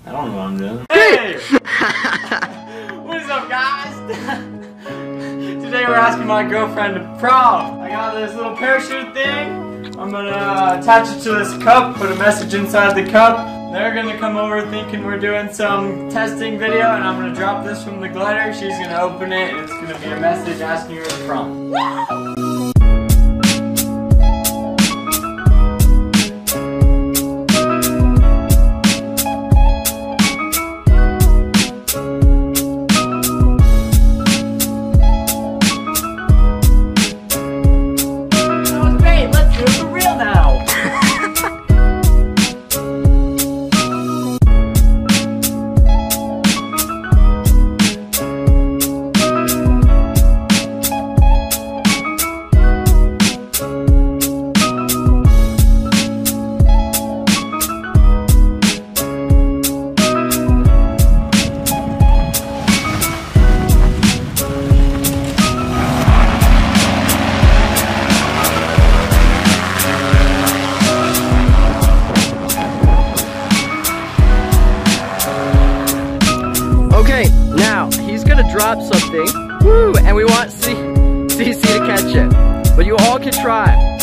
I don't know what I'm doing. Hey! What is up, guys? Today we're asking my girlfriend to prom. I got this little parachute thing. I'm gonna attach it to this cup, put a message inside the cup. They're gonna come over thinking we're doing some testing video, and I'm gonna drop this from the glider. She's gonna open it, and it's gonna be a message asking her to prom. Woo! Okay, now he's gonna drop something, woo, and we want CC to catch it, but you all can try.